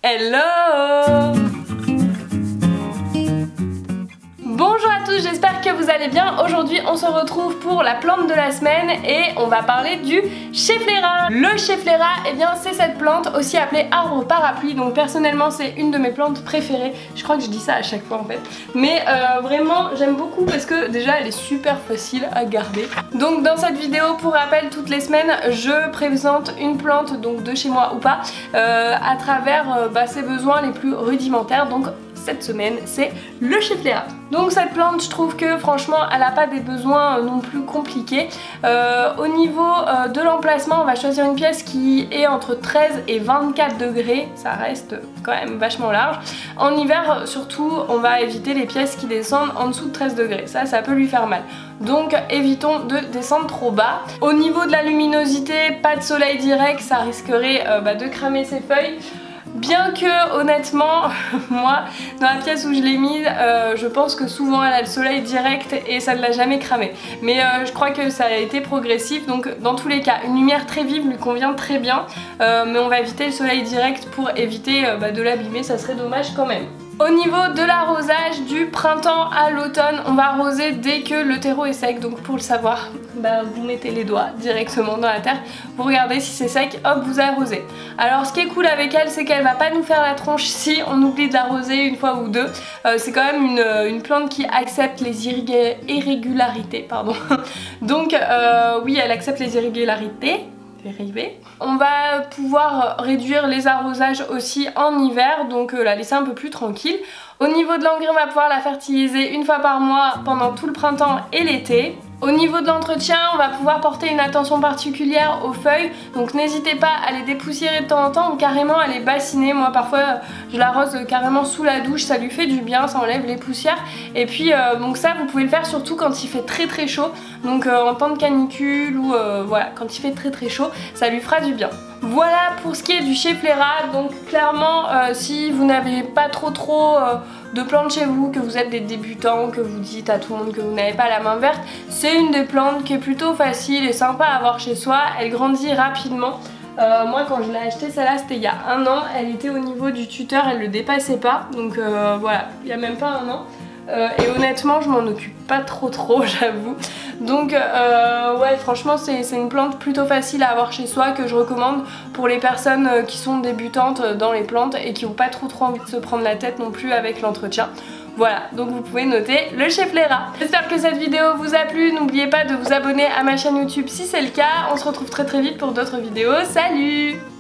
Hello! Bonjour à tous, j'espère que vous allez bien. Aujourd'hui on se retrouve pour la plante de la semaine et on va parler du Schefflera. Le Schefflera, eh bien c'est cette plante aussi appelée arbre parapluie. Donc personnellement c'est une de mes plantes préférées. Je crois que je dis ça à chaque fois en fait. Mais vraiment j'aime beaucoup parce que déjà elle est super facile à garder. Donc dans cette vidéo, pour rappel, toutes les semaines je présente une plante, donc de chez moi ou pas, à travers ses besoins les plus rudimentaires. Donc cette semaine c'est le Schefflera. Donc cette plante, je trouve que franchement elle n'a pas des besoins non plus compliqués. Au niveau de l'emplacement, on va choisir une pièce qui est entre 13 et 24 degrés, ça reste quand même vachement large. En hiver surtout on va éviter les pièces qui descendent en dessous de 13 degrés, ça peut lui faire mal. Donc évitons de descendre trop bas. Au niveau de la luminosité, pas de soleil direct, ça risquerait de cramer ses feuilles. Bien que honnêtement, moi, dans la pièce où je l'ai mise, je pense que souvent elle a le soleil direct et ça ne l'a jamais cramé. Mais je crois que ça a été progressif, donc dans tous les cas, une lumière très vive lui convient très bien. Mais on va éviter le soleil direct pour éviter de l'abîmer, ça serait dommage quand même. Au niveau de l'arrosage, du printemps à l'automne, on va arroser dès que le terreau est sec. Donc pour le savoir, vous mettez les doigts directement dans la terre, vous regardez si c'est sec, hop, vous arrosez. Alors ce qui est cool avec elle, c'est qu'elle va pas nous faire la tronche si on oublie de l'arroser une fois ou deux. C'est quand même une plante qui accepte les irrégularités, pardon. Donc oui, elle accepte les irrégularités. On va pouvoir réduire les arrosages aussi en hiver, donc la laisser un peu plus tranquille. Au niveau de l'engrais, on va pouvoir la fertiliser une fois par mois pendant tout le printemps et l'été. Au niveau de l'entretien, on va pouvoir porter une attention particulière aux feuilles, donc n'hésitez pas à les dépoussiérer de temps en temps ou carrément à les bassiner. Moi parfois je l'arrose carrément sous la douche, ça lui fait du bien, ça enlève les poussières. Et puis donc ça vous pouvez le faire surtout quand il fait très chaud, donc en temps de canicule ou voilà, quand il fait très chaud, ça lui fera du bien. Voilà pour ce qui est du Schefflera. Donc clairement si vous n'avez pas trop de plantes chez vous, que vous êtes des débutants, que vous dites à tout le monde que vous n'avez pas la main verte, c'est une des plantes qui est plutôt facile et sympa à avoir chez soi. Elle grandit rapidement. Moi quand je l'ai achetée, celle-là c'était il y a 1 an, elle était au niveau du tuteur, elle le dépassait pas, donc voilà, il y a même pas 1 an. Et honnêtement je m'en occupe pas trop j'avoue. Donc ouais, franchement c'est une plante plutôt facile à avoir chez soi, que je recommande pour les personnes qui sont débutantes dans les plantes et qui n'ont pas trop envie de se prendre la tête non plus avec l'entretien. Voilà, donc vous pouvez noter le Schefflera. J'espère que cette vidéo vous a plu, n'oubliez pas de vous abonner à ma chaîne YouTube si c'est le cas. On se retrouve très vite pour d'autres vidéos, salut!